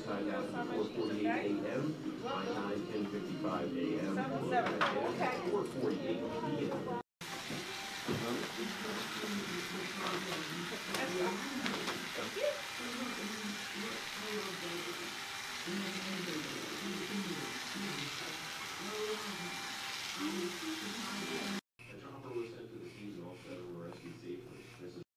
signed out at 4:48 a.m., my time 10:55 a.m., 4:48 p.m. A chopper was sent to the scene and all seven were rescued safely. This is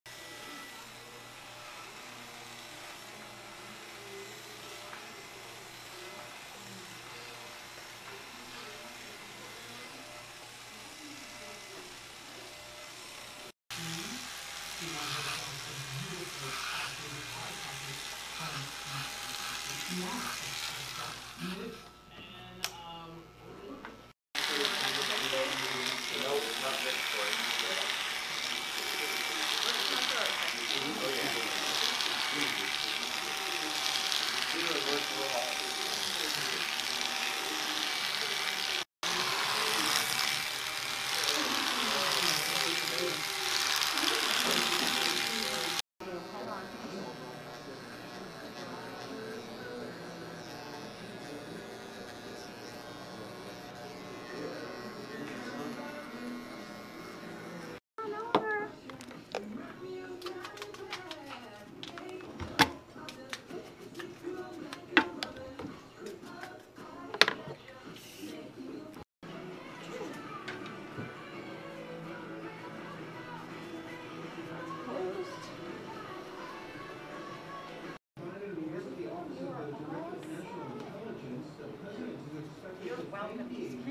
You're welcome.